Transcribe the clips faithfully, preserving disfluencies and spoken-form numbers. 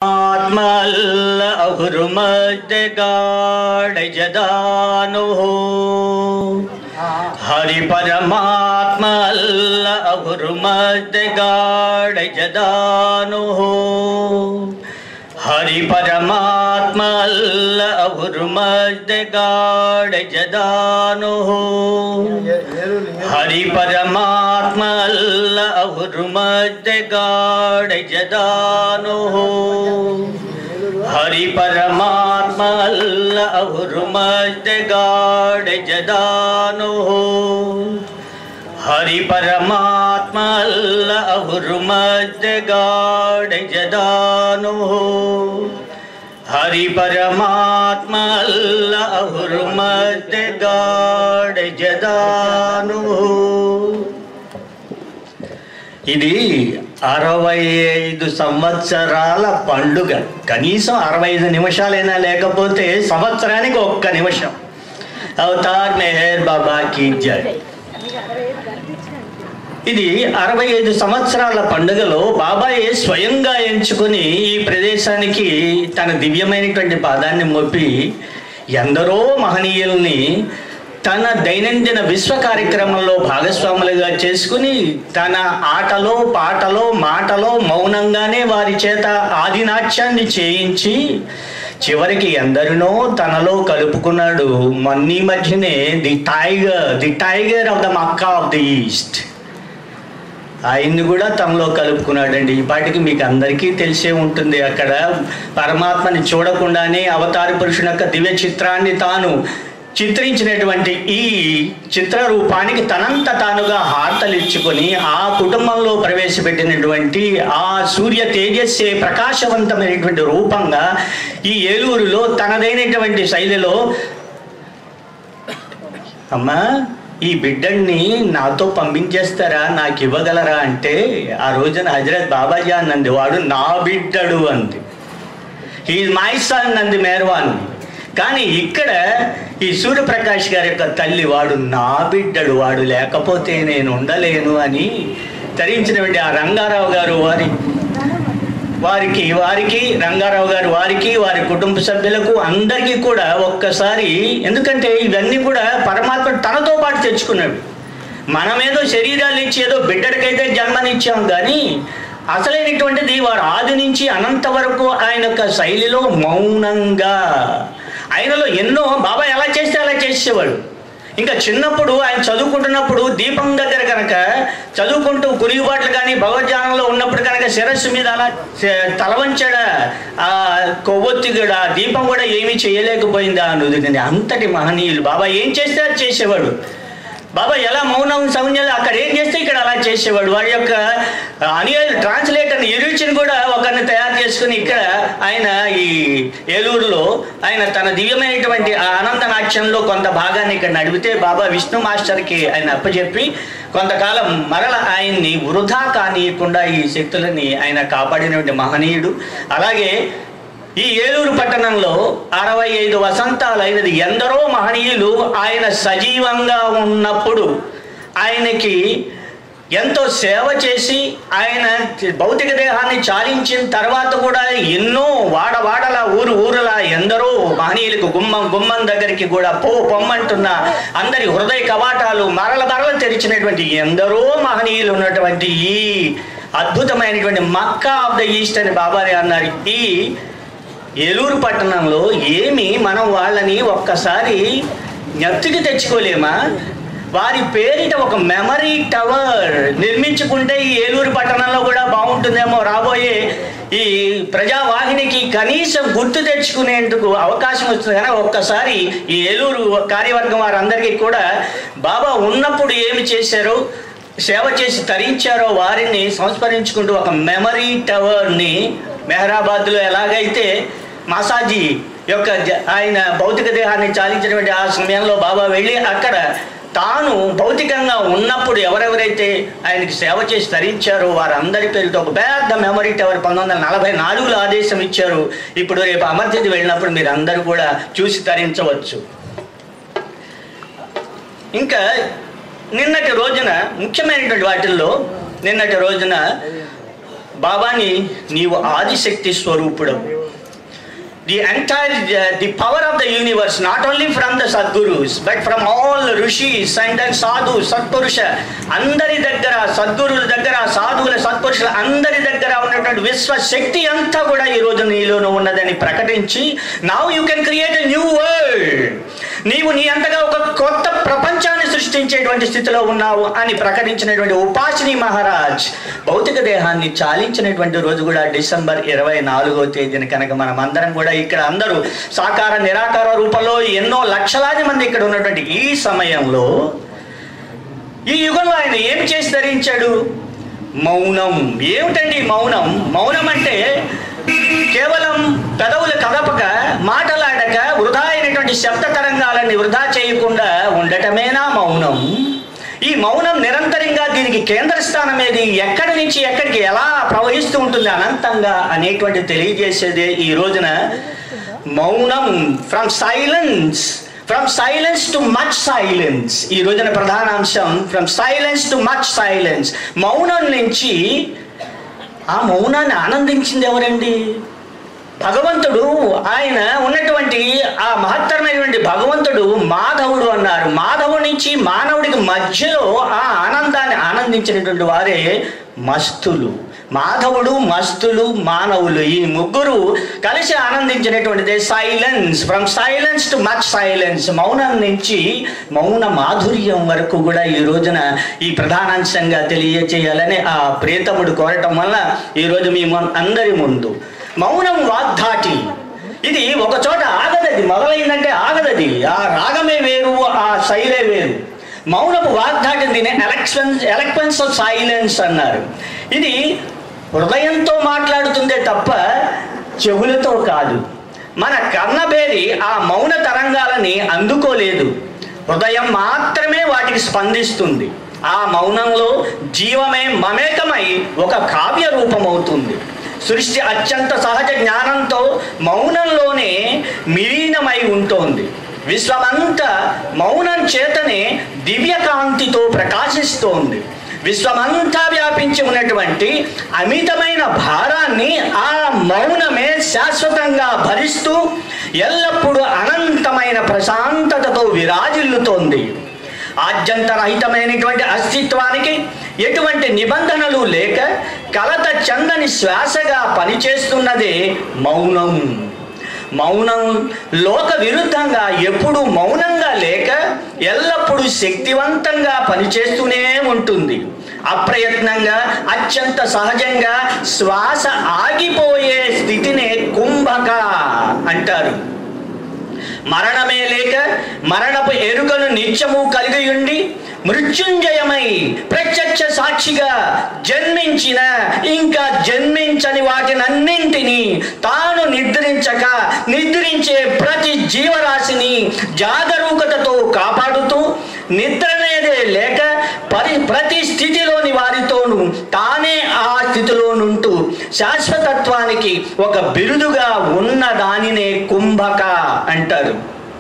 आत्मल अहुर्मद्गाढ़ जदानु हरि परमात्मल अहुर्मद्गाढ़ जदानु हरि परमात्मल अहुर्मद्गाढ़ जदानु हरि परमात्मल अहुर्मद्गाढ़ जदानु हरि परमात्मल अहुर्मद्गाढ़ जदानु हरि परमात्मल अहुर्मद्गाढ़ जदानु हरि परमात्मल अहुर्मद्गाढ़ जदानु। ఇది అరవై ఐదు సంవత్సరాల పండుగ. కనీసం అరవై ఐదు నిమిషాలైనా లేకపోతే సంవత్సరానికి ఒక్క నిమిషం. అవతార్ మెహర్ బాబా కీ జై. ఇది అరవై ఐదు సంవత్సరాల పండుగలో బాబాయే స్వయంగా ఎంచుకొని ఈ ప్రదేశానికి తన దివ్యమైనటువంటి పాదాన్ని మోపి ఎందరో మహనీయుల్ని తన దైనందిన విశ్వ కార్యక్రమంలో భాగస్వాములుగా చేసుకుని తన ఆటలో పాటలో మాటలో మౌనంగానే వారి చేత ఆదినాట్యాన్ని చేయించి చివరికి ఎందరినో తనలో కలుపుకున్నాడు. మొన్నీ మధ్యనే the tiger the tiger of the Mecca of the East ఆయన్ని కూడా తనలో కలుపుకున్నాడండి. ఈ పాటికి మీకు అందరికీ తెలిసే ఉంటుంది. అక్కడ పరమాత్మని చూడకుండానే అవతార పురుషుని యొక్క దివ్య చిత్రాన్ని తాను చిత్రించినటువంటి ఈ చిత్ర రూపానికి తనంత తానుగా హారతలు ఇచ్చుకొని ఆ కుటుంబంలో ప్రవేశపెట్టినటువంటి ఆ సూర్య తేజస్సే ప్రకాశవంతమైనటువంటి రూపంగా ఈ ఏలూరులో తనదైనటువంటి శైలిలో, అమ్మా ఈ బిడ్డని నాతో పంపించేస్తారా, నాకు ఇవ్వగలరా అంటే ఆ రోజున హజరత్ బాబాజీ అన్నంది, వాడు నా బిడ్డడు అంది. హీఈ్ మై సన్ అంది మేర్వాన్. కానీ ఇక్కడ ఈ సూర్యప్రకాష్ గారి యొక్క తల్లి, వాడు నా బిడ్డడు, వాడు లేకపోతే నేను ఉండలేను అని తరించినటువంటి ఆ రంగారావు గారు వారి వారికి వారికి రంగారావు గారు వారికి వారి కుటుంబ సభ్యులకు అందరికీ కూడా ఒక్కసారి, ఎందుకంటే ఇవన్నీ కూడా పరమాత్మ తనతో పాటు తెచ్చుకున్నాడు. మనమేదో శరీరాలు ఇచ్చి ఏదో బిడ్డడికైతే జన్మనిచ్చాం, కానీ అసలైనటువంటిది వారు ఆది నుంచి అనంత వరకు ఆయన యొక్క శైలిలో మౌనంగా ఆయనలో ఎన్నో బాబా ఎలా చేస్తే అలా చేసేవాడు. ఇంకా చిన్నప్పుడు ఆయన చదువుకుంటున్నప్పుడు దీపం దగ్గర కనుక చదువుకుంటూ కురిగిబాట్లు కానీ భగవద్ధ్యానంలో ఉన్నప్పుడు కనుక శిరస్సు మీద అలా తలవంచాడా, ఆ కొవ్వొత్తి కూడా దీపం కూడా ఏమీ చేయలేకపోయిందా అనుదిని. అంతటి మహనీయులు బాబా ఏం చేస్తే అది చేసేవాడు. బాబా ఎలా మౌనం సౌన్యాలు అక్కడ ఏం చేస్తే ఇక్కడ అలా చేసేవాడు. వాడి యొక్క అనియల్ ట్రాన్స్లేటర్ని ఇరుచిని కూడా ఒకరిని తయారు చేసుకుని ఇక్కడ ఆయన ఈ ఏలూరులో ఆయన తన దివ్యమైనటువంటి ఆనంద నాట్యంలో కొంత భాగాన్ని ఇక్కడ నడిపితే బాబా విష్ణు మాస్టర్కి ఆయన అప్పచెప్పి కొంతకాలం మరల ఆయన్ని వృధా కానీయకుండా ఈ శక్తులని ఆయన కాపాడినటువంటి మహనీయుడు. అలాగే ఈ ఏలూరు పట్టణంలో అరవై ఐదు వసంతాలు అయినది. ఎందరో మహనీయులు ఆయన సజీవంగా ఉన్నప్పుడు ఆయనకి ఎంతో సేవ చేసి ఆయన భౌతిక దేహాన్ని చాలించిన తర్వాత కూడా ఎన్నో వాడవాడల ఊరు ఊరలా ఎందరో మహనీయులకు గుమ్మం గుమ్మం దగ్గరికి కూడా పో పొమ్మంటున్న అందరి హృదయ కవాటాలు మరల మరల తెరిచినటువంటి ఎందరో మహనీయులు ఉన్నటువంటి ఈ అద్భుతమైనటువంటి మక్కా ఆఫ్ ద ఈస్ట్ అని బాబానే అన్నారు. ఈ ఏలూరు పట్టణంలో ఏమి మనం వాళ్ళని ఒక్కసారి జ్ఞప్తికి తెచ్చుకోలేమా? వారి పేరిట ఒక మెమరీ టవర్ నిర్మించుకుంటే ఈ ఏలూరు పట్టణంలో కూడా బాగుంటుందేమో. రాబోయే ఈ ప్రజావాహినికి కనీసం గుర్తు తెచ్చుకునేందుకు అవకాశం వస్తుంది. కానీ ఒక్కసారి ఈ ఏలూరు కార్యవర్గం వారందరికీ కూడా బాబా ఉన్నప్పుడు ఏమి చేశారో, సేవ చేసి తరించారో వారిని సంస్మరించుకుంటూ ఒక మెమరీ టవర్ని మెహరాబాద్లో ఎలాగైతే మాసాజీ యొక్క ఆయన భౌతిక దేహాన్ని చాలించినటువంటి ఆ సమయంలో బాబా వెళ్ళి అక్కడ తాను భౌతికంగా ఉన్నప్పుడు ఎవరెవరైతే ఆయనకి సేవ చేసి తరించారో వారందరి పేరుతో ఒక పెద్ద మెమరీ టవర్ పంతొమ్మిది వందల నలభై నాలుగులో ఆదేశం ఇచ్చారు. ఇప్పుడు రేపు అమర్తిథి వెళ్ళినప్పుడు మీరు అందరూ కూడా చూసి తరించవచ్చు. ఇంకా నిన్నటి రోజున ముఖ్యమైనటువంటి వాటిల్లో నిన్నటి రోజున బాబాని నీవు ఆదిశక్తి స్వరూపుడు. The entire uh, the power of the universe, not only from the Sadgurus but from all rishis and then sadhu satpurusha, అందరి దగ్గర సద్గురుల దగ్గర సాధువుల సత్పురుషుల అందరి దగ్గర ఉన్నటువంటి విశ్వ శక్తి అంతా కూడా ఈ రోజు నీలోనూ ఉన్నదని ప్రకటించి now you can create a new world, నీవు నీ అంతగా ఒక కొత్త ప్రపంచాన్ని సృష్టించేటువంటి స్థితిలో ఉన్నావు అని ప్రకటించినటువంటి ఉపాసిని మహారాజ్ భౌతిక దేహాన్ని చాలించినటువంటి రోజు కూడా డిసెంబర్ ఇరవై నాలుగో తేదీన కనుక మనం అందరం కూడా ఇక్కడ అందరూ సాకార నిరాకార రూపంలో ఎన్నో లక్షలాది మంది ఇక్కడ ఉన్నటువంటి ఈ సమయంలో ఈ యుగంలో ఆయన ఏం చేసి ధరించాడు? మౌనం. ఏమిటండి మౌనం? మౌనం అంటే కేవలం పెదవులు కదపక మాటలాడక వృధా అయినటువంటి శబ్ద తరంగాలని వృధా చేయకుండా ఉండటమేనా మౌనం? ఈ మౌనం నిరంతరంగా దీనికి కేంద్ర స్థానం ఏది, ఎక్కడి నుంచి ఎక్కడికి ఎలా ప్రవహిస్తూ ఉంటుంది అనంతంగా అనేటువంటి తెలియజేసేదే ఈ రోజున మౌనం. From silence from silence to much silence ఈ రోజున ప్రధాన అంశం. From silence to much silence. మౌనం నుంచి ఆ మౌనాన్ని ఆనందించింది ఎవరండి? భగవంతుడు. ఆయన ఉన్నటువంటి ఆ మహత్తరమైనటువంటి భగవంతుడు మాధవుడు అన్నారు. మాధవుడి నుంచి మానవుడికి మధ్యలో ఆ ఆనందాన్ని ఆనందించినటువంటి వారే మస్తులు. మాధవుడు, మస్తులు, మానవులు ఈ ముగ్గురు కలిసి ఆనందించినటువంటిదే silence. From silence to much silence. మౌనం నుంచి మౌన మాధుర్యం వరకు కూడా ఈ రోజున ఈ ప్రధానాంశంగా తెలియచేయాలని ఆ ప్రియతముడు కోరటం వల్ల ఈరోజు మీ అందరి ముందు మౌనం వాగ్ధాటి. ఇది ఒక చోట ఆగదది, మొదలైందంటే ఆగదది. ఆ రాగమే వేరు, ఆ శైలే వేరు. మౌనపు వాగ్ధాటి, దీని ఎలక్వెన్స్ ఎలక్వెన్స్ ఆఫ్ సైలెన్స్ అన్నారు. ఇది హృదయంతో మాట్లాడుతుందే తప్ప చెవులతో కాదు. మన కర్ణబేరి ఆ మౌన తరంగాలని అందుకోలేదు, హృదయం మాత్రమే వాటికి స్పందిస్తుంది. ఆ మౌనంలో జీవమే మమేకమై ఒక కావ్య రూపమవుతుంది. సృష్టి అత్యంత సహజ జ్ఞానంతో మౌనంలోనే మిలీనమై ఉంటోంది. విశ్వమంతా మౌనం చేతనే దివ్యకాంతితో ప్రకాశిస్తోంది. విశ్వమంతా వ్యాపించి ఉన్నటువంటి అమితమైన భారాన్ని ఆ మౌనమే శాశ్వతంగా భరిస్తూ ఎల్లప్పుడూ అనంతమైన ప్రశాంతతతో విరాజిల్లుతోంది. ఆద్యంతరహితమైనటువంటి అస్తిత్వానికి ఎటువంటి నిబంధనలు లేక కలత చందని శ్వాసగా పనిచేస్తున్నదే మౌనం. మౌనం లోక విరుద్ధంగా ఎప్పుడు మౌనంగా లేక ఎల్లప్పుడూ శక్తివంతంగా పనిచేస్తూనే ఉంటుంది. అప్రయత్నంగా అత్యంత సహజంగా శ్వాస ఆగిపోయే స్థితినే కుంభక అంటారు. మరణమే లేక మరణపు ఎరుకను నిత్యము కలిగి ఉండి మృత్యుంజయమై ప్రత్యక్ష సాక్షిగా జన్మించిన ఇంకా జన్మించని వాటినన్నింటినీ తాను నిద్రించక నిద్రించే ప్రతి జీవరాశిని జాగరూకతతో కాపాడుతూ నిద్రనేదే లేక పరి ప్రతి స్థితిలోని వారితోనూ తానే ఆ స్థితిలోనుంటూ శాశ్వతత్వానికి ఒక బిరుదుగా ఉన్న దానినే కుంభక అంటారు.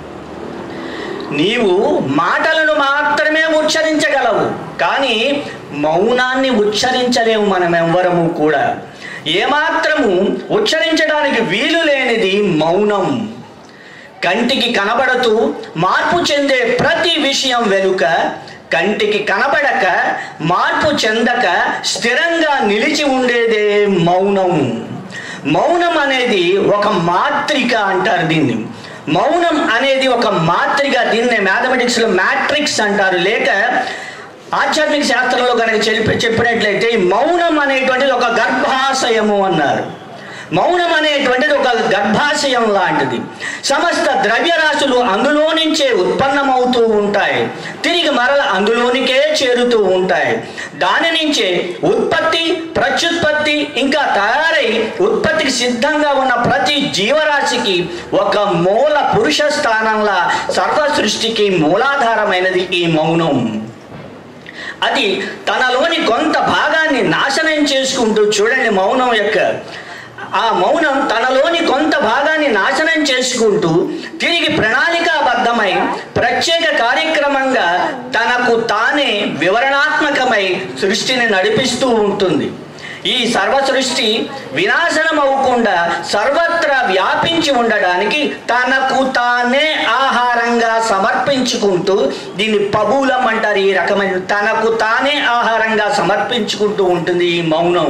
నీవు మాటలను మాత్రమే ఉచ్చరించగలవు, కానీ మౌనాన్ని ఉచ్చరించలేము మనం ఎవ్వరము కూడా. ఏమాత్రము ఉచ్చరించడానికి వీలు లేనిది మౌనం. కంటికి కనబడుతూ మార్పు చెందే ప్రతి విషయం వెనుక కంటికి కనబడక మార్పు చెందక స్థిరంగా నిలిచి ఉండేదే మౌనం. మౌనం అనేది ఒక మాత్రిక అంటారు దీన్ని. మౌనం అనేది ఒక మాత్రిక. దీన్నే మ్యాథమెటిక్స్లో మ్యాట్రిక్స్ అంటారు. లేక ఆధ్యాత్మిక శాస్త్రంలో కనుక చెప్పి చెప్పినట్లయితే మౌనం అనేటువంటిది ఒక గర్భాశయము అన్నారు. మౌనం అనేటువంటిది ఒక గర్భాశయం లాంటిది. సమస్త ద్రవ్యరాశులు అందులో నుంచే ఉత్పన్నమవుతూ ఉంటాయి, తిరిగి మరల అందులోనికే చేరుతూ ఉంటాయి. దాని నుంచే ఉత్పత్తి, ప్రత్యుత్పత్తి, ఇంకా తయారై ఉత్పత్తికి సిద్ధంగా ఉన్న ప్రతి జీవరాశికి ఒక మూల పురుష స్థానంలా సర్వ సృష్టికి మూలాధారమైనది ఈ మౌనం. అది తనలోని కొంత భాగాన్ని నాశనం చేసుకుంటూ, చూడండి మౌనం యొక్క ఆ మౌనం తనలోని కొంత భాగాన్ని నాశనం చేసుకుంటూ తిరిగి ప్రణాళికాబద్ధమై ప్రత్యేక కార్యక్రమంగా తనకు తానే వివరణాత్మకమై సృష్టిని నడిపిస్తూ ఉంటుంది. ఈ సర్వ సృష్టి వినాశనం అవ్వకుండా సర్వత్రా వ్యాపించి ఉండడానికి తనకు తానే ఆహారంగా సమర్పించుకుంటూ, దీన్ని పబూలం అంటారు, ఈ రకమైన తనకు తానే ఆహారంగా సమర్పించుకుంటూ ఉంటుంది ఈ మౌనం.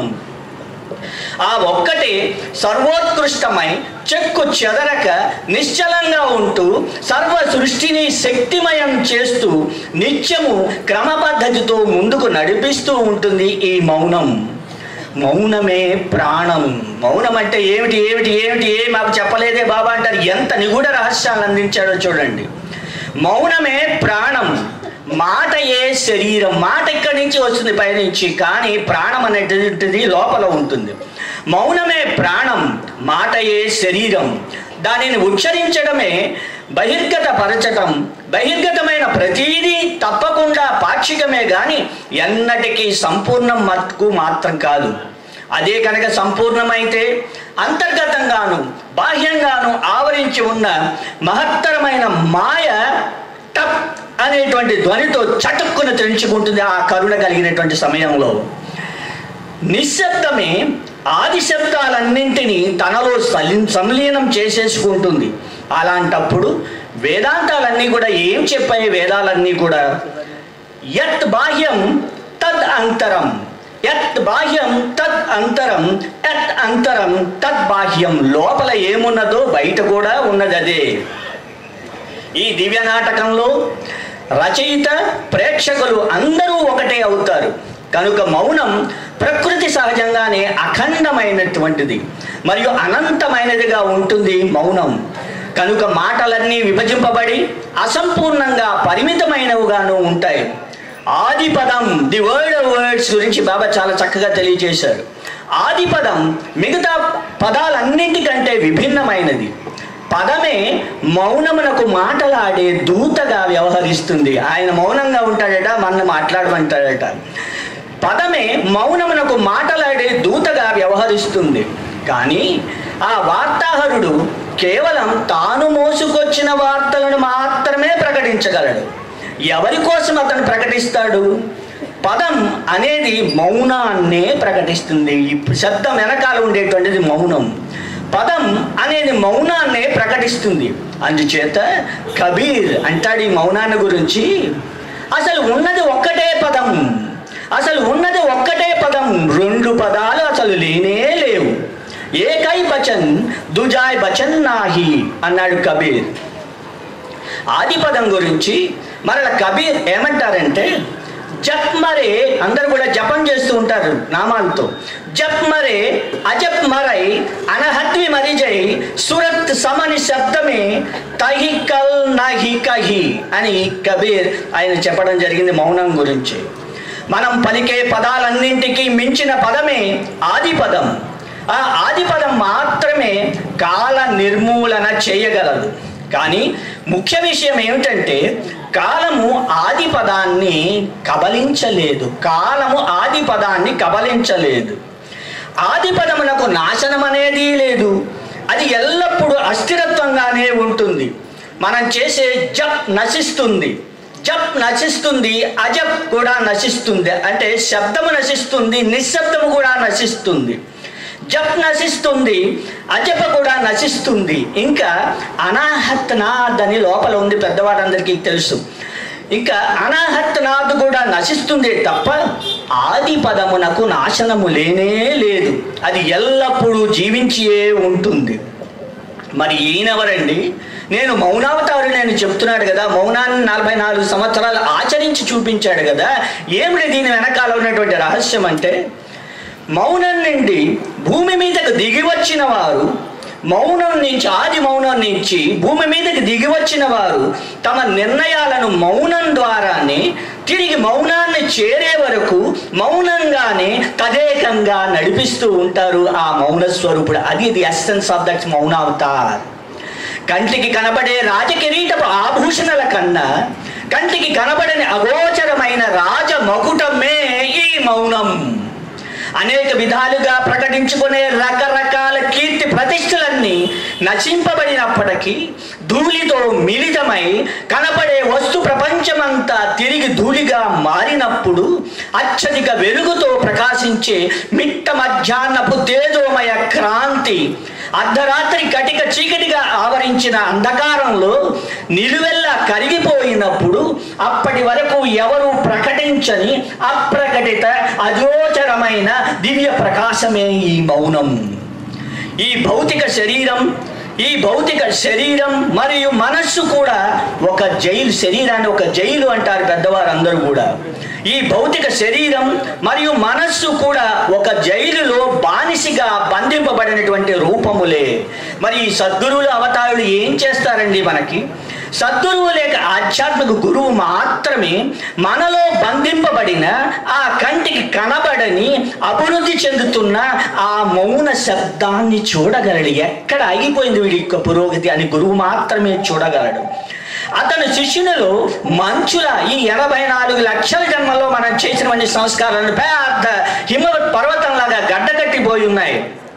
ఆ ఒక్కటే సర్వోత్కృష్టమై చెక్కు చెదరక నిశ్చలంగా ఉంటూ సర్వ సృష్టిని శక్తిమయం చేస్తూ నిత్యము క్రమ పద్ధతితో ముందుకు నడిపిస్తూ ఉంటుంది ఈ మౌనం. మౌనమే ప్రాణం. మౌనం అంటే ఏమిటి ఏమిటి ఏమిటి ఏ మాకు చెప్పలేదే బాబా అంటారు. ఎంత నిగూఢ రహస్యాలు అందించాడో చూడండి. మౌనమే ప్రాణం, మాటయే శరీరం. మాట ఇక్కడి నుంచి వస్తుంది పైనుంచి, కానీ ప్రాణం అనేటువంటిది లోపల ఉంటుంది. మౌనమే ప్రాణం, మాటయే శరీరం. దానిని ఉచ్చరించడమే బహిర్గత పరచటం. బహిర్గతమైన ప్రతీదీ తప్పకుండా పాక్షికమే కానీ ఎన్నటికీ సంపూర్ణం మట్టుకు మాత్రం కాదు. అదే కనుక సంపూర్ణమైతే అంతర్గతంగాను బాహ్యంగాను ఆవరించి ఉన్న మహత్తరమైన మాయ టప్ అనేటువంటి ధ్వనితో చటుక్కున తెంచుకుంటుంది ఆ కరుణ కలిగినటువంటి సమయంలో. నిశ్శబ్దమే ఆది శబ్దాలన్నింటినీ తనలో సంలీనం చేసేసుకుంటుంది. అలాంటప్పుడు వేదాంతాలన్నీ కూడా ఏం చెప్పాయి? వేదాలన్నీ కూడా యత్ బాహ్యం తద్ అంతరం, యత్ బాహ్యం తద్ అంతరం, యత్ అంతరం తద్ బాహ్యం. లోపల ఏమున్నదో బయట కూడా ఉన్నది అదే. ఈ దివ్య నాటకంలో రచయిత ప్రేక్షకులు అందరూ ఒకటే అవుతారు కనుక మౌనం ప్రకృతి సహజంగానే అఖండమైనటువంటిది మరియు అనంతమైనదిగా ఉంటుంది మౌనం. కనుక మాటలన్నీ విభజింపబడి అసంపూర్ణంగా పరిమితమైనవిగాను ఉంటాయి. ఆది పదం, ది వర్డ్ ఆఫ్ వర్డ్స్ గురించి బాబా చాలా చక్కగా తెలియజేశారు. ఆది పదం మిగతా పదాలన్నింటికంటే విభిన్నమైనది. పదమే మౌనమునకు మాటలాడే దూతగా వ్యవహరిస్తుంది. ఆయన మౌనంగా ఉంటాడట, మన మాట్లాడమంటాడట. పదమే మౌనమునకు మాటలాడే దూతగా వ్యవహరిస్తుంది. కానీ ఆ వార్తాహరుడు కేవలం తాను మోసుకొచ్చిన వార్తలను మాత్రమే ప్రకటించగలడు. ఎవరి కోసం అతను ప్రకటిస్తాడు? పదం అనేది మౌనాన్నే ప్రకటిస్తుంది. ఈ శబ్దం వెనకాల ఉండేటువంటిది మౌనం. పదం అనేది మౌనాన్నే ప్రకటిస్తుంది. అందుచేత కబీర్ అంటాడు ఈ మౌనాన్ని గురించి, అసలు ఉన్నది ఒక్కటే పదం, అసలు ఉన్నది ఒక్కటే పదం, రెండు పదాలు అసలు లేనే లేవు. ఏకై బచన్ దుజాయ్ బచన్ నాహి అన్నాడు కబీర్. ఆది పదం గురించి మరల కబీర్ ఏమంటారంటే, జప్ మరే, అందరూ కూడా జపం చేస్తూ ఉంటారు నామాలతో. జప్ మరే అజప్ మరై అనహత్వి మరిజై సురత్ సమని శబ్దమే తహి కల్ నహి కహి అని కబీర్ ఆయన చెప్పడం జరిగింది మౌనం గురించి. మనం పలికే పదాలన్నింటికీ మించిన పదమే ఆది పదం. ఆ ఆది పదం మాత్రమే కాల నిర్మూలన చేయగలదు. కానీ ముఖ్య విషయం ఏమిటంటే కాలము ఆది పదాన్ని కబలించలేదు. కాలము ఆది పదాన్ని కబలించలేదు. ఆది పదమునకు నాశనం అనేది లేదు. అది ఎల్లప్పుడూ అస్థిరత్వంగానే ఉంటుంది. మనం చేసే జప్ నశిస్తుంది, జప్ నశిస్తుంది, అజప్ కూడా నశిస్తుంది. అంటే శబ్దము నశిస్తుంది, నిశ్శబ్దము కూడా నశిస్తుంది. జప్ నశిస్తుంది, అజప కూడా నశిస్తుంది. ఇంకా అనాహత్ నాద్ అని లోపల ఉంది, పెద్దవారందరికీ తెలుసు. ఇంకా అనాహత్ నాద్ కూడా నశిస్తుంది తప్ప ఆది పదమునకు నాశనము లేనే లేదు. అది ఎల్లప్పుడూ జీవించే ఉంటుంది. మరి ఈయనెవరండి? నేను మౌనావతారు నేను చెప్తున్నాడు కదా, మౌనాన్ని నలభై నాలుగు సంవత్సరాలు ఆచరించి చూపించాడు కదా. ఏమిటి దీని వెనకాల ఉన్నటువంటి రహస్యం అంటే, మౌనం నుండి భూమి మీదకు దిగి వచ్చిన వారు, మౌనం నుంచి ఆది మౌనం నుంచి భూమి మీదకి దిగి వచ్చిన వారు తమ నిర్ణయాలను మౌనం ద్వారానే తిరిగి మౌనాన్ని చేరే వరకు మౌనంగానే తదేకంగా నడిపిస్తూ ఉంటారు ఆ మౌన స్వరూపుడు. అది ది ఎస్సెన్స్ ఆఫ్ దట్ మౌనావతార్. కంటికి కనబడే రాజకిరీటపు ఆభూషణల కన్నా కంటికి కనబడని అగోచరమైన రాజ మకుటమే ఈ మౌనం. అనేక విధాలుగా ప్రకటించుకునే రకరకాల కీర్తి ప్రతిష్టలన్నీ నశింపబడినప్పటికీ ధూళితో మిళితమై కనపడే వస్తు ప్రపంచమంతా తిరిగి ధూళిగా మారినప్పుడు అత్యధిక వెలుగుతో ప్రకాశించే మిట్ట మధ్యాహ్నపు తేజోమయ క్రాంతి అర్ధరాత్రి కటిక చీకటిగా ఆవరించిన అంధకారంలో నిలువెల్లా కరిగిపోయినప్పుడు అప్పటి వరకు ఎవరు ప్రకటించని అప్రకటిత అగోచరమైన దివ్య ప్రకాశమే ఈ మౌనం. ఈ భౌతిక శరీరం ఈ భౌతిక శరీరం మరియు మనస్సు కూడా ఒక జైలు. శరీరాన్ని ఒక జైలు అంటారు పెద్దవారు అందరూ కూడా. ఈ భౌతిక శరీరం మరియు మనస్సు కూడా ఒక జైలులో బానిసగా బంధింపబడినటువంటి రూపములే. మరి ఈ సద్గురువులు అవతారులు ఏం చేస్తారండి? మనకి సద్గురువు లేక ఆధ్యాత్మిక గురువు మాత్రమే మనలో బంధింపబడిన ఆ కంటికి కనబడని అభివృద్ధి చెందుతున్న ఆ మౌన శబ్దాన్ని చూడగలడు. ఎక్కడ ఆగిపోయింది వీడి యొక్క పురోగతి అని గురువు మాత్రమే చూడగలడు. అతను శిష్యునిలో మంచుల ఈ ఎనభై నాలుగు లక్షల జన్మల్లో మనం చేసినటువంటి సంస్కారాలను పెద్ద హిమ పర్వతంలాగా గడ్డకట్టిపోయి ఉన్నాయి.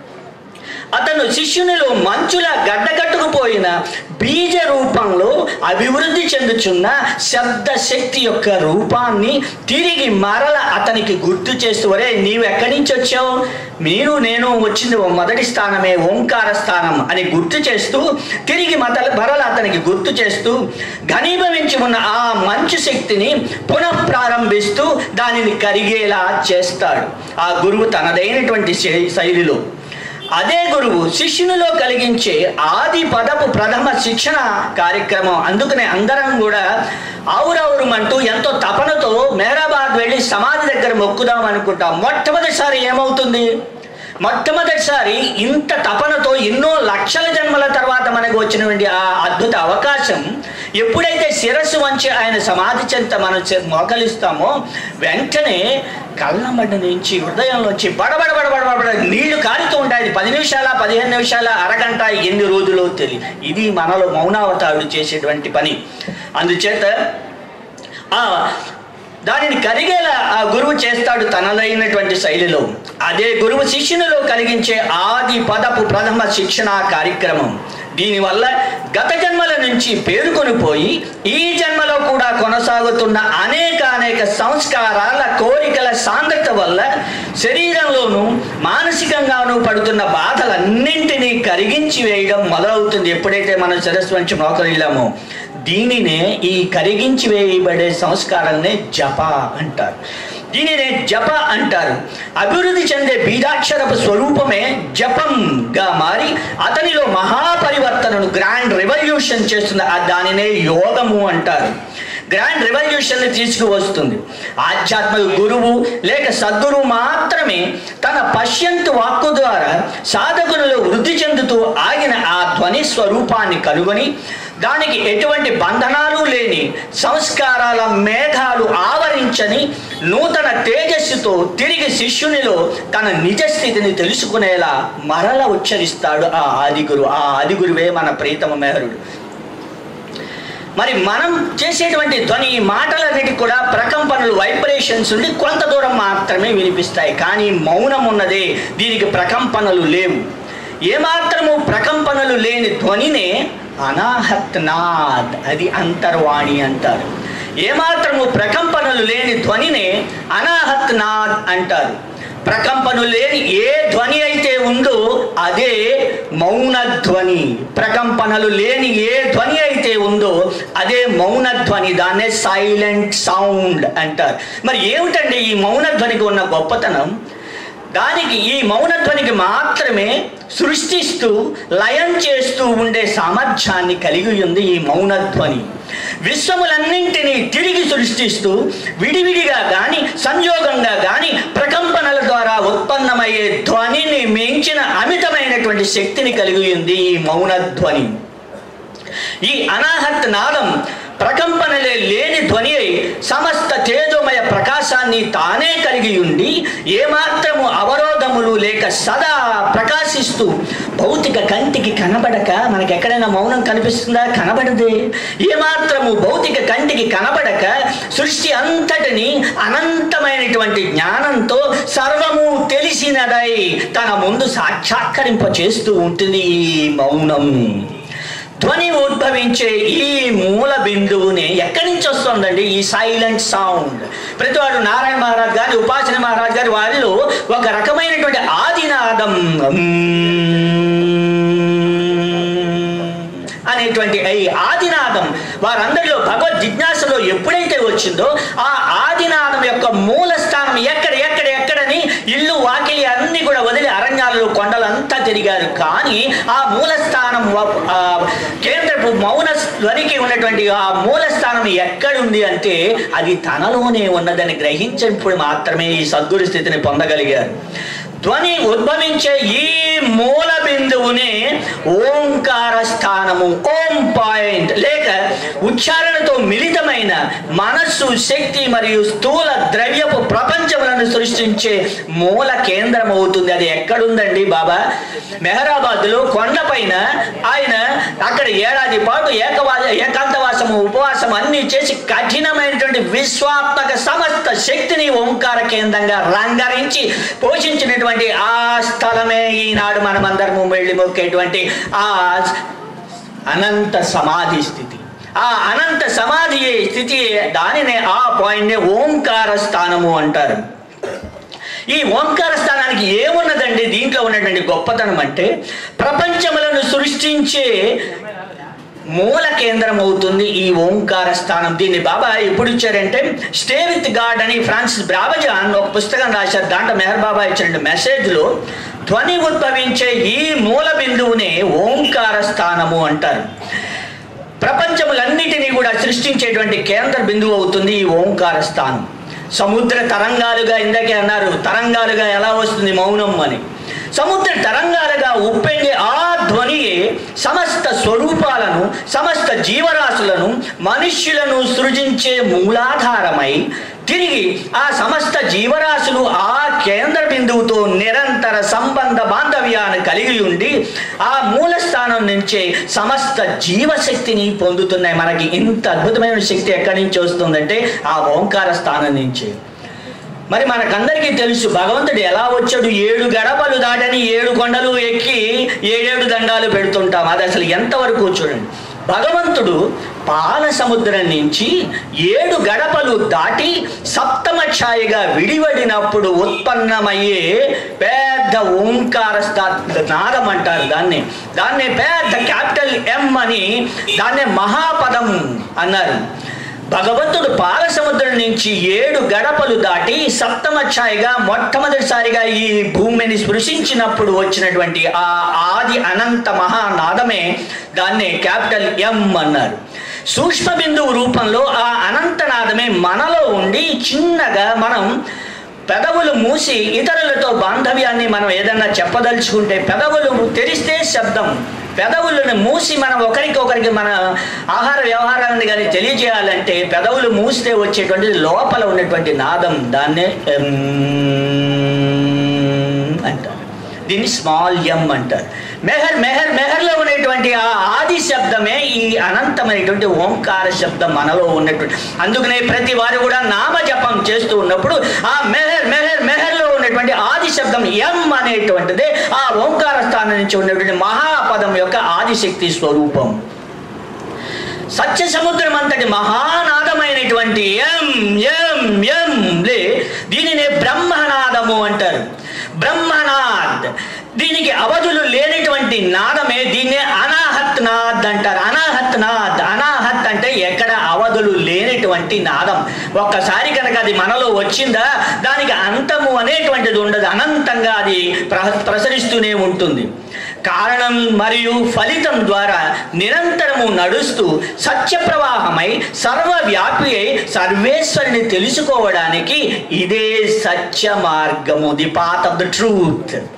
అతను శిష్యునిలో మంచులా గడ్డకట్టుకుపోయిన బీజ రూపంలో అభివృద్ధి చెందుచున్న శబ్ద శక్తి యొక్క రూపాన్ని తిరిగి మరల అతనికి గుర్తు చేస్తూ, వరే నీవు ఎక్కడి నుంచి వచ్చావు? మీరు నేను వచ్చింది మొదటి స్థానమే, ఓంకార స్థానం అని గుర్తు చేస్తూ తిరిగి మతల మరల అతనికి గుర్తు చేస్తూ ఘనీభవించి ఉన్న ఆ మంచు శక్తిని పునః ప్రారంభిస్తూ దానిని కరిగేలా చేస్తాడు ఆ గురువు తనదైనటువంటి శైలిలో. అదే గురువు శిష్యునిలో కలిగించే ఆది పదపు ప్రథమ శిక్షణ కార్యక్రమం. అందుకనే అందరం కూడా ఆవురవురమంటూ ఎంతో తపనతో మెహరాబాద్ వెళ్ళి సమాధి దగ్గర మొక్కుదాం అనుకుంటాం. మొట్టమొదటిసారి ఏమవుతుంది? మొట్టమొదటిసారి ఇంత తపనతో ఎన్నో లక్షల జన్మల తర్వాత మనకు వచ్చినటువంటి ఆ అద్భుత అవకాశం ఎప్పుడైతే శిరస్సు వంచి ఆయన సమాధి చెంత మనం మోకలిస్తామో వెంటనే కళ్ళమడ్డ నుంచి హృదయంలోంచి బడబడ బడబడ బడబడ నీళ్లు కారుతూ ఉంటాయి. పది నిమిషాల పదిహేను నిమిషాల అరగంట ఎన్ని రోజులో తెలియదు. ఇది మనలో మౌనావతారుడు చేసేటువంటి పని. అందుచేత ఆ దానిని కరిగేలా ఆ గురువు చేస్తాడు తనదైనటువంటి శైలిలో. అదే గురువు శిష్యునిలో కలిగించే ఆది పదపు ప్రథమ శిక్షణ కార్యక్రమం. దీనివల్ల గత జన్మల నుంచి పేరుకొని పోయి ఈ జన్మలో కూడా కొనసాగుతున్న అనేక అనేక సంస్కారాల కోరికల సాంద్రత వల్ల శరీరంలోనూ మానసికంగానూ పడుతున్న బాధలన్నింటినీ కరిగించి వేయడం మొదలవుతుంది ఎప్పుడైతే మనం శిరస్సు నుంచి మోకరిల్లామో. దీనినే ఈ కరిగించి వేయబడే సంస్కారాలనే జప అంటారు. దీనినే జప అంటారు. అభివృద్ధి చెందే బీజాక్షరపు స్వరూపమే జపంగా మారి అతనిలో మహాపరివర్తనను గ్రాండ్ రెవల్యూషన్ చేస్తుంది. దానినే యోగము అంటారు. గ్రాండ్ రెవల్యూషన్ తీసుకువస్తుంది. ఆధ్యాత్మిక గురువు లేక సద్గురువు మాత్రమే తన పశ్యంతు వాక్కు ద్వారా సాధకులలో వృద్ధి చెందుతూ ఆగిన ఆ ధ్వని స్వరూపాన్ని కనుగొని దానికి ఎటువంటి బంధనాలు లేని సంస్కారాల మేఘాలు ఆవరించని నూతన తేజస్సుతో తిరిగి శిష్యునిలో తన నిజస్థితిని తెలుసుకునేలా మరల ఉచ్చరిస్తాడు ఆ ఆదిగురు. ఆ ఆదిగురువే మన ప్రీతమ మెహరుడు. మరి మనం చేసేటువంటి ధ్వని ఈ మాటలన్నిటి కూడా ప్రకంపనలు వైబ్రేషన్స్ ఉండి కొంత దూరం మాత్రమే వినిపిస్తాయి. కానీ మౌనం ఉన్నదే దీనికి ప్రకంపనలు లేవు. ఏమాత్రము ప్రకంపనలు లేని ధ్వనినే అనాహత్ నాద్, అది అంతర్వాణి అంటారు. ఏమాత్రము ప్రకంపనలు లేని ధ్వనినే అనాహత్ నాద్ అంటారు. ప్రకంపనలు లేని ఏ ధ్వని అయితే ఉందో అదే మౌన ధ్వని. ప్రకంపనలు లేని ఏ ధ్వని అయితే ఉందో అదే మౌన ధ్వని. దాన్నే సైలెంట్ సౌండ్ అంటారు. మరి ఏమిటండి ఈ మౌన ధ్వనికి ఉన్న గొప్పతనం? దానికి ఈ మౌనధ్వనికి మాత్రమే సృష్టిస్తూ లయం చేస్తూ ఉండే సామర్థ్యాన్ని కలిగి ఉంది ఈ మౌనధ్వని. విశ్వములన్నింటినీ తిరిగి సృష్టిస్తూ విడివిడిగా కానీ సంయోగంగా కానీ ప్రకంపనల ద్వారా ఉత్పన్నమయ్యే ధ్వనిని మించిన అమితమైనటువంటి శక్తిని కలిగి ఉంది ఈ మౌనధ్వని. ఈ అనాహత్ నాదం ప్రకంపనలే లేని ధ్వని అయి సమస్త తేజోమయ ప్రకాశాన్ని తానే కలిగి ఉండి ఏమాత్రము అవరోధములు లేక సదా ప్రకాశిస్తూ భౌతిక కంటికి కనబడక, మనకి ఎక్కడైనా మౌనం కనిపిస్తుందా? కనబడదే. ఏమాత్రము భౌతిక కంటికి కనబడక సృష్టి అంతటిని అనంతమైనటువంటి జ్ఞానంతో సర్వము తెలిసినదై తన ముందు సాక్షాత్కరింప చేస్తూ ఉంటుంది ఈ మౌనం. ధ్వని ఉద్భవించే ఈ మూల బిందువుని ఎక్కడి నుంచి వస్తుందండి ఈ సైలెంట్ సౌండ్? ప్రతివాడు నారాయణ మహారాజ్ గారి, ఉపాసన మహారాజ్ గారి వారిలో ఒక రకమైనటువంటి ఆదినాదం అనేటువంటి ఈ ఆదినాదం వారందరిలో భగవద్ జిజ్ఞాసలో ఎప్పుడైతే వచ్చిందో ఆ ఆదినాదం యొక్క మూల స్థానం ఎక్కడ ఎక్కడ ఎక్కడని ఇల్లు వాకిలి అన్ని కూడా వదిలి అరణ్యాలలో కొండలంతా తిరిగారు. కానీ ఆ మూల స్థానం కేంద్రపు మౌన ధ్వనికి ఉన్నటువంటి ఆ మూల స్థానం ఎక్కడుంది అంటే అది తనలోనే ఉన్నదని గ్రహించినప్పుడు మాత్రమే ఈ సద్గురు స్థితిని పొందగలిగారు. ధ్వని ఉద్భవించే ఈ మూల బిందువునే ఓంకార స్థానము, ఓం పాయింట్ లేక ఉచ్చారణతో మిళితమైన మనస్సు, శక్తి మరియు స్థూల ద్రవ్యపు ప్రపంచములను సృష్టించే మూల కేంద్రం అవుతుంది. అది ఎక్కడుందండి బాబా? మెహరాబాద్లో కొండపైన ఆయన అక్కడ ఏడాది పాటు ఏకవా ఏకాంతవాసము ఉపవాసం అన్ని చేసి కఠినమైనటువంటి విశ్వాత్మక సమస్త శక్తిని ఓంకార కేంద్రంగా రంగరించి పోషించినటువంటి ఆ స్థలమే ఈనాడు మనమందరము వెళ్ళి మొక్కేటువంటి ఆ అనంత సమాధి స్థితి. ఆ అనంత సమాధి స్థితి, దానినే ఆ పాయింట్నే ఓంకార స్థానము అంటారు. ఈ ఓంకార స్థానానికి ఏమున్నదండి? దీంట్లో ఉన్నటువంటి గొప్పతనం అంటే ప్రపంచములను సృష్టించే మూల కేంద్రం అవుతుంది ఈ ఓంకార స్థానం. దీన్ని బాబా ఎప్పుడు ఇచ్చారంటే స్టే విత్ గాడ్ అని ఫ్రాన్సిస్ బ్రాబజాన్ ఒక పుస్తకం రాశారు. దాంట్లో మెహర్ బాబా ఇచ్చిన మెసేజ్లో ధ్వని ఉద్భవించే ఈ మూల బిందువునే ఓంకార స్థానము అంటారు. ప్రపంచములన్నిటినీ కూడా సృష్టించేటువంటి కేంద్ర బిందువు అవుతుంది ఈ ఓంకార స్థానం. సముద్ర తరంగాలుగా ఇందాకే అన్నారు, తరంగాలుగా ఎలా వస్తుంది మౌనం అని. సముద్ర తరంగాలుగా ఉప్పొంగే ఆ ధ్వనియే సమస్త స్వరూపాలను, సమస్త జీవరాశులను, మనుష్యులను సృజించే మూలాధారమై తిరిగి ఆ సమస్త జీవరాశులు ఆ కేంద్ర బిందువుతో నిరంతర సంబంధ బాంధవ్యాన్ని కలిగి ఉండి ఆ మూల స్థానం నుంచే సమస్త జీవశక్తిని పొందుతున్నాయి. మనకి ఇంత అద్భుతమైన శక్తి ఎక్కడి నుంచి వస్తుందంటే ఆ ఓంకార స్థానం నుంచి. మరి మనకందరికీ తెలుసు భగవంతుడు ఎలా వచ్చాడు. ఏడు గడపలు దాటని ఏడు కొండలు ఎక్కి ఏడేడు దండాలు పెడుతుంటాం. అది అసలు ఎంతవరకు చూడండి. భగవంతుడు పాల సముద్రం నుంచి ఏడు గడపలు దాటి సప్తమ ఛాయగా విడివడినప్పుడు ఉత్పన్నమయ్యే పెద్ద ఓంకార నాదం అంటారు దాన్ని. దాన్నే పెద్ద క్యాపిటల్ ఎం అని, దాన్నే మహాపదం అన్నారు. భగవంతుడు పాల సముద్రం నుంచి ఏడు గడపలు దాటి సప్తమ ఛాయగా మొట్టమొదటిసారిగా ఈ భూమిని స్పృశించినప్పుడు వచ్చినటువంటి ఆ ఆది అనంత మహానాదమే దాన్నే క్యాపిటల్ ఎం అన్నారు. సూక్ష్మ బిందువు రూపంలో ఆ అనంతనాదమే మనలో ఉండి చిన్నగా మనం పెదవులు మూసి ఇతరులతో బాంధవ్యాన్ని మనం ఏదన్నా చెప్పదలుచుకుంటే పెదవులు తెరిస్తే శబ్దం, పెదవులను మూసి మనం ఒకరికొకరికి మన ఆహార వ్యవహారాన్ని కానీ తెలియజేయాలంటే పెదవులు మూస్తే వచ్చేటువంటి లోపల ఉన్నటువంటి నాదం, దాన్నే అంటారు. దీన్ని స్మాల్ ఎం అంటారు. మెహర్ మెహర్ మెహర్లో ఉన్నటువంటి ఆ ఆది శబ్దమే ఈ అనంతమైనటువంటి ఓంకార శబ్దం మనలో ఉన్నటువంటి. అందుకనే ప్రతి వారు కూడా నామజపం చేస్తూ ఉన్నప్పుడు ఆ మెహర్ మెహర్ మెహర్లో ఉన్నటువంటి ఆది శబ్దం ఎం అనేటువంటిదే ఆ ఓంకార స్థానం నుంచి ఉన్నటువంటి మహాపదం యొక్క ఆదిశక్తి స్వరూపం. సత్య సముద్రం అంతటి మహానాదమైనటువంటి ఎం ఎం ఎం లే దీనినే బ్రహ్మనాదము అంటారు. బ్రహ్మనాద్, దీనికి అవధులు లేనటువంటి నాదమే దీన్నే అనాహత్ నాద్ అంటారు. అనాహత్ నాద్, అనాహత్ అంటే ఎక్కడ అవధులు లేనటువంటి నాదం. ఒక్కసారి కనుక అది మనలో వచ్చిందా దానికి అంతము అనేటువంటిది ఉండదు. అనంతంగా అది ప్ర ప్రసరిస్తూనే ఉంటుంది. కారణం మరియు ఫలితం ద్వారా నిరంతరము నడుస్తూ సత్య ప్రవాహమై సర్వవ్యాపి అయి సర్వేశ్వరుని తెలుసుకోవడానికి ఇదే సత్య మార్గము, the path of the truth.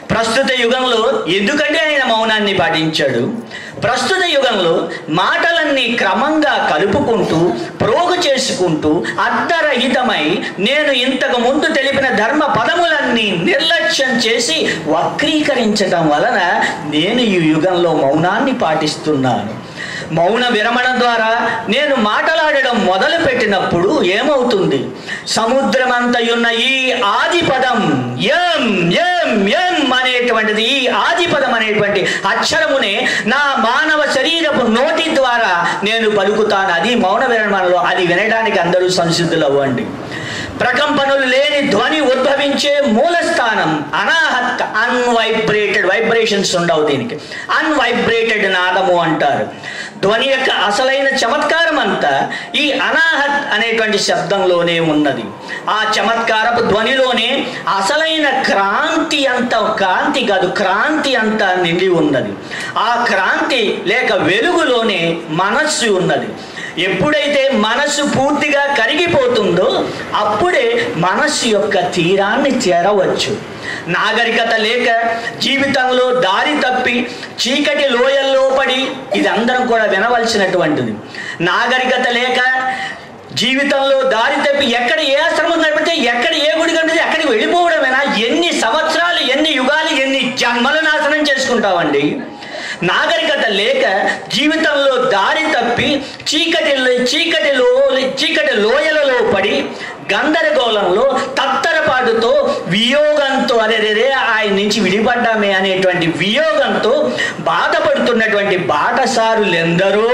ప్రస్తుత యుగంలో ఎందుకంటే ఆయన మౌనాన్ని పాటించాడు? ప్రస్తుత యుగంలో మాటలన్నీ క్రమంగా కలుపుకుంటూ ప్రోగు చేసుకుంటూ అర్థరహితమై నేను ఇంతకు ముందు తెలిపిన ధర్మ పదములన్నీ నిర్లక్ష్యం చేసి వక్రీకరించడం వలన నేను ఈ యుగంలో మౌనాన్ని పాటిస్తున్నాను. మౌన విరమణ ద్వారా నేను మాట్లాడడం మొదలు పెట్టినప్పుడు ఏమవుతుంది? సముద్రమంతయున్న ఈ ఆది పదం యం యం యం అనేటువంటిది, ఈ ఆది పదం అనేటువంటి అక్షరమునే నా మానవ శరీరపు నోటి ద్వారా నేను పలుకుతాను. అది మౌన విరమణలో. అది వినడానికి అందరూ సంసిద్ధులు అవ్వండి. ప్రకంపనలు లేని ధ్వని ఉద్భవించే మూలస్థానం అనాహత్, అన్వైబ్రేటెడ్. వైబ్రేషన్స్ ఉండవు దీనికి. అన్వైబ్రేటెడ్ నాదము అంటారు. ధ్వని యొక్క అసలైన చమత్కారం అంతా ఈ అనాహత్ అనేటువంటి శబ్దంలోనే ఉన్నది. ఆ చమత్కారపు ధ్వనిలోనే అసలైన క్రాంతి అంతా, కాంతి కాదు క్రాంతి అంతా నిండి ఉన్నది. ఆ క్రాంతి లేక వెలుగులోనే మనస్సు ఉన్నది. ఎప్పుడైతే మనస్సు పూర్తిగా కరిగిపోతుందో అప్పుడే మనస్సు యొక్క తీరాన్ని చేరవచ్చు. నాగరికత లేక జీవితంలో దారి తప్పి చీకటి లోయల్లో పడి, ఇది అందరం కూడా వినవలసినటువంటిది. నాగరికత లేక జీవితంలో దారి తప్పి ఎక్కడ ఏ ఆశ్రమం కనిపితే, ఎక్కడ ఏ గుడి కనిపితే అక్కడికి వెళ్ళిపోవడమేనా? ఎన్ని సంవత్సరాలు, ఎన్ని యుగాలు, ఎన్ని జన్మలు నాశనం చేసుకుంటామండి. నాగరికత లేక జీవితంలో దారి తప్పి చీకటి చీకటిలో చీకటి లోయలలో పడి గందరగోళంలో తత్తరపాటుతో వియోగంతో అరేరే ఆయన నుంచి విడిపడ్డామే అనేటువంటి వియోగంతో బాధపడుతున్నటువంటి బాటసారులు ఎందరో.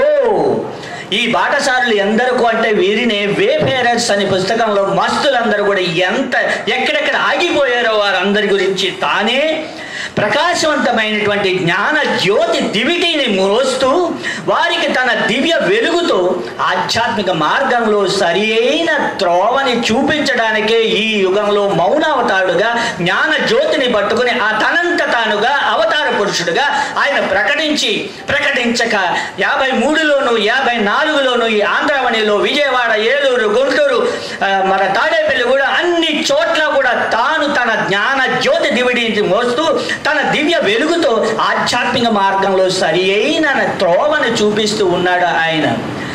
ఈ బాటసారులు ఎందరకు అంటే వీరినే వేఫేరర్స్ అనే పుస్తకంలో మస్తులందరూ కూడా ఎంత ఎక్కడెక్కడ ఆగిపోయారో వారందరి గురించి తానే ప్రకాశవంతమైనటువంటి జ్ఞాన జ్యోతి దివిటిని మోస్తూ వారికి తన దివ్య వెలుగుతో ఆధ్యాత్మిక మార్గంలో సరి అయిన త్రోవని చూపించడానికే ఈ యుగంలో మౌనావతారుడుగా జ్ఞాన జ్యోతిని పట్టుకుని ఆ తనంత తానుగా అవతార పురుషుడుగా ఆయన ప్రకటించి ప్రకటించక యాభై మూడులోను యాభై నాలుగులోను ఈ ఆంధ్రవనిలో, విజయవాడ, ఏలూరు, గుంటూరు, మన తాడేపల్లి కూడా అన్ని చోట్ల కూడా తాను తన జ్ఞాన జ్యోతి దివిటిని మోస్తూ తన దివ్య వెలుగుతో ఆధ్యాత్మిక మార్గంలో సరి అయిన త్రోవను చూపిస్తూ ఉన్నాడు ఆయన.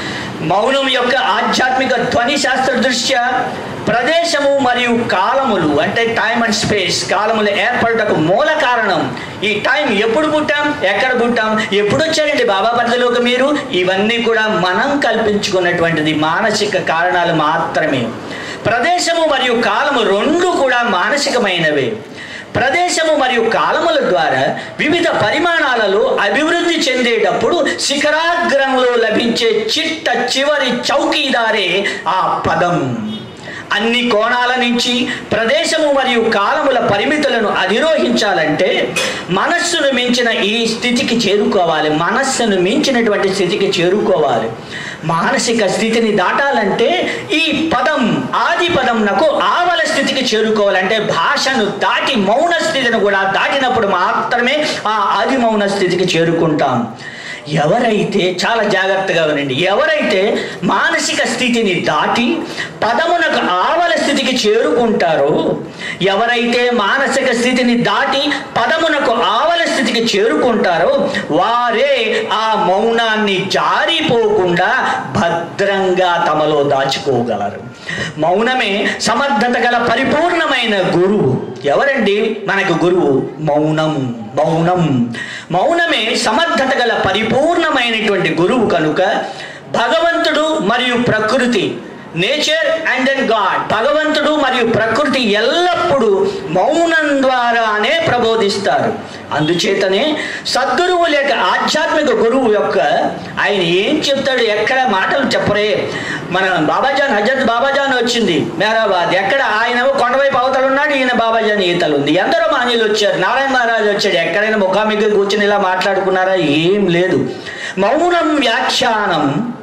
మౌనం యొక్క ఆధ్యాత్మిక ధ్వని శాస్త్ర దృష్ట్యా ప్రదేశము మరియు కాలములు అంటే టైం అండ్ స్పేస్, కాలములు ఏర్పడటకు మూల కారణం ఈ టైం. ఎప్పుడు పుట్టాం, ఎక్కడ పుట్టాం, ఎప్పుడు వచ్చారండి బాబా పరిధిలోకి మీరు? ఇవన్నీ కూడా మనం కల్పించుకున్నటువంటిది మానసిక కారణాలు మాత్రమే. ప్రదేశము మరియు కాలము రెండు కూడా మానసికమైనవే. ప్రదేశము మరియు కాలముల ద్వారా వివిధ పరిమాణాలలో అభివృద్ధి చెందేటప్పుడు శిఖరాగ్రంలో లభించే చిట్ట చివరి చౌకీదారే ఆ పదం. అన్ని కోణాల నుంచి ప్రదేశము మరియు కాలముల పరిమితులను అధిరోహించాలంటే మనస్సును మించిన ఈ స్థితికి చేరుకోవాలి. మనస్సును మించినటువంటి స్థితికి చేరుకోవాలి. మానసిక స్థితిని దాటాలంటే ఈ పదం, ఆది పదం నాకు ఆవల స్థితికి చేరుకోవాలంటే భాషను దాటి మౌన స్థితిని కూడా దాటినప్పుడు మాత్రమే ఆ ఆది మౌన స్థితికి చేరుకుంటాం. ఎవరైతే, చాలా జాగ్రత్తగా వినండి, ఎవరైతే మానసిక స్థితిని దాటి పదమునకు ఆవల స్థితికి చేరుకుంటారో, ఎవరైతే మానసిక స్థితిని దాటి పదమునకు ఆవల స్థితికి చేరుకుంటారో వారే ఆ మౌనాన్ని జారిపోకుండా భద్రంగా తమలో దాచుకోగలరు. మౌనమే సమర్థత గల పరిపూర్ణమైన గురువు. ఎవరండి మనకు గురువు? మౌనం. మౌనం మౌనమే సమర్థత గల పరిపూర్ణమైనటువంటి గురువు. కనుక భగవంతుడు మరియు ప్రకృతి, నేచర్ అండ్ దెన్ గాడ్, భగవంతుడు మరియు ప్రకృతి ఎల్లప్పుడూ మౌనం ద్వారానే ప్రబోధిస్తారు. అందుచేతనే సద్గురువు లేక ఆధ్యాత్మిక గురువు యొక్క ఆయన ఏం చెప్తాడు, ఎక్కడ మాటలు చెప్పరే. మన బాబాజాన్, హజరత్ బాబాజాన్ వచ్చింది మేరాబాద్, ఎక్కడ ఆయన కొండవైపు అవతలు ఉన్నాడు, ఈయన బాబాజాన్ ఈతలు ఉంది. ఎందరో మహనీయులు వచ్చారు, నారాయణ మహారాజు వచ్చాడు, ఎక్కడైనా ముఖాముఖి కూర్చుని ఇలా మాట్లాడుకున్నారా? ఏం లేదు. మౌనం వ్యాఖ్యానం,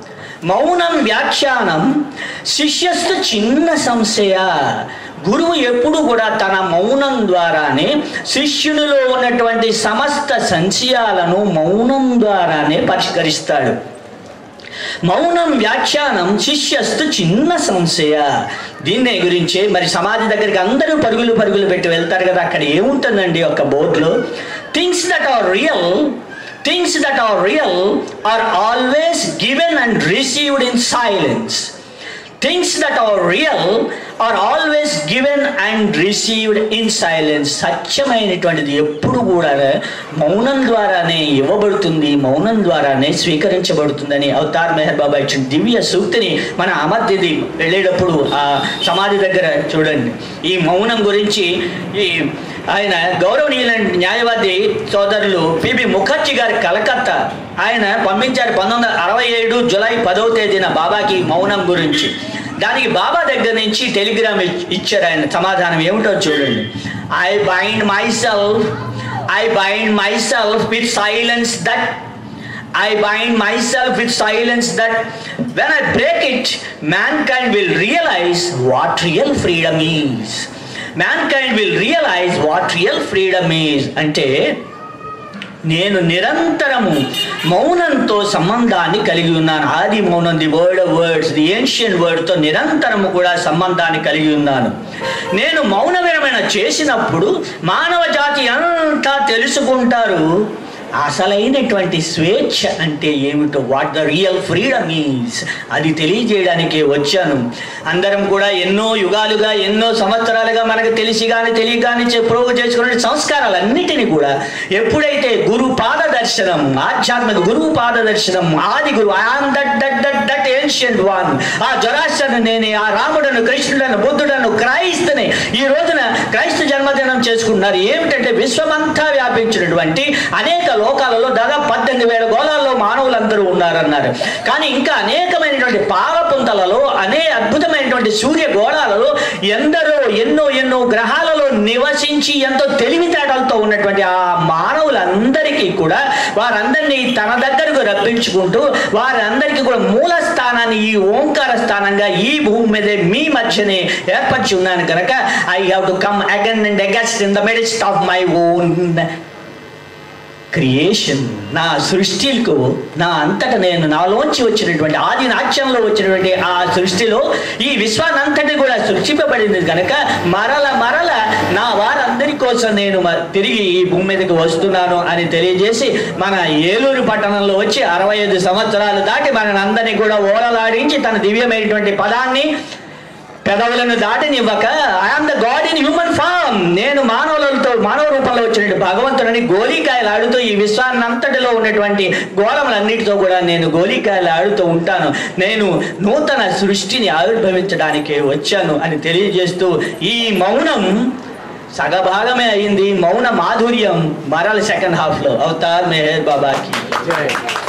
మౌనం వ్యాఖ్యానం శిష్యస్తు చిన్న సంశయ. గురువు ఎప్పుడు కూడా తన మౌనం ద్వారానే శిష్యునిలో ఉన్నటువంటి సమస్త సంశయాలను మౌనం ద్వారానే పరిష్కరిస్తాడు. మౌనం వ్యాఖ్యానం శిష్యస్తు చిన్న సంశయ. దీన్నే గురించే మరి సమాధి దగ్గరికి అందరూ పరుగులు పరుగులు పెట్టి వెళ్తారు కదా, అక్కడ ఏముంటుందండి ఒక బోర్డులో, things that are real things that are real are always given and received in silence. Things that are real are always given and received in silence. సత్యమైనటువంటిది ఎప్పుడు కూడా మౌనం ద్వారానే ఇవ్వబడుతుంది, మౌనం ద్వారానే స్వీకరించబడుతుందని అవతార్ మెహర్ బాబా ఇచ్చిన దివ్య సూక్తిని మన అమర్దిది వెళ్ళేటప్పుడు ఆ సమాధి దగ్గర చూడండి. ఈ మౌనం గురించి ఈ ఆయన గౌరవనీయులైన న్యాయవాది సోదరులు పిబి ముఖర్జీ గారి కలకత్తా ఆయన పంపించారు పంతొమ్మిది వందల అరవై ఏడు జులై పదవ తేదీన బాబాకి మౌనం గురించి. దానికి బాబా దగ్గర నుంచి టెలిగ్రామ్ ఇచ్చారు ఆయన. సమాధానం ఏమిటో చూడండి. I bind myself I bind myself with silence that I bind myself with silence that when I break it, mankind will realize what real freedom is. Mankind will realize what real freedom is. అంటే నేను నిరంతరము మౌనంతో సంబంధాన్ని కలిగి ఉన్నాను. ఆది మౌనం, the word of words, the ancient వర్డ్తో నిరంతరము కూడా సంబంధాన్ని కలిగి ఉన్నాను. నేను మౌన విరమణ చేసినప్పుడు మానవ జాతి అంతా తెలుసుకుంటారు అసలైనటువంటి స్వేచ్ఛ అంటే ఏమిటో, what the real freedom is. అది తెలియజేయడానికే వచ్చాను. అందరం కూడా ఎన్నో యుగాలుగా ఎన్నో సంవత్సరాలుగా మనకు తెలిసి కానీ తెలియగానే ప్రోగు చేసుకునే సంస్కారాలన్నిటినీ కూడా ఎప్పుడైతే గురు పాద దర్శనం, ఆధ్యాత్మిక గురువు పాద దర్శనం, ఆది గురు I am that that that that ancient one, ఆ జరాస్టర్ను నేనే, ఆ రాముడను, కృష్ణుడను, బుద్ధుడను, క్రైస్తుని ఈ రోజున క్రైస్తు జన్మదినం చేసుకుంటున్నారు. ఏమిటంటే విశ్వమంతా వ్యాపించినటువంటి అనేక లోకాలలో దాదాపు పద్దెనిమిది వేల గోళాల్లో మానవులందరూ ఉన్నారన్నారు. కానీ ఇంకా అనేకమైనటువంటి పాలపుంతలలో, అనే అద్భుతమైనటువంటి సూర్య గోళాలలో ఎందరో ఎన్నో ఎన్నో గ్రహాలలో నివసించి ఎంతో తెలివితేటలతో ఉన్నటువంటి ఆ మానవులందరికీ కూడా వారందరినీ తన దగ్గరకు రప్పించుకుంటూ వారందరికీ కూడా మూల స్థానాన్ని ఈ ఓంకార స్థానంగా ఈ భూమి మీద మీ మధ్యనే ఏర్పరిచి ఉన్నాను కనుక I have to come again and again in the midst of my own creation. నా సృష్టికు నా అంతటా నేను నాలోంచి వచ్చినటువంటి ఆది నాట్యంలో వచ్చినటువంటి ఆ సృష్టిలో ఈ విశ్వానంతటి కూడా సృష్టింపబడింది కనుక మరల మరల నా వారందరి కోసం నేను తిరిగి ఈ భూమి మీదకి వస్తున్నాను అని తెలియజేసి మన ఏలూరు పట్టణంలో వచ్చి అరవై ఐదు సంవత్సరాలు దాటి మన అందరినీ కూడా ఓలలాడించి తన దివ్యమైనటువంటి పదాన్ని పెదవులను దాటినివ్వక I am the God in human form, నేను మానవులతో మానవ రూపంలో వచ్చినటువంటి భగవంతుడిని గోలీకాయలు ఆడుతూ ఈ విశ్వాన్నంతటిలో ఉన్నటువంటి గోళములన్నిటితో కూడా నేను గోలీకాయలు ఆడుతూ ఉంటాను. నేను నూతన సృష్టిని ఆవిర్భవించడానికే వచ్చాను అని తెలియజేస్తూ ఈ మౌనం సగభాగమే అయింది. మౌన మాధుర్యం మరల సెకండ్ హాఫ్లో అవతార్ మెహర్ బాబాకి.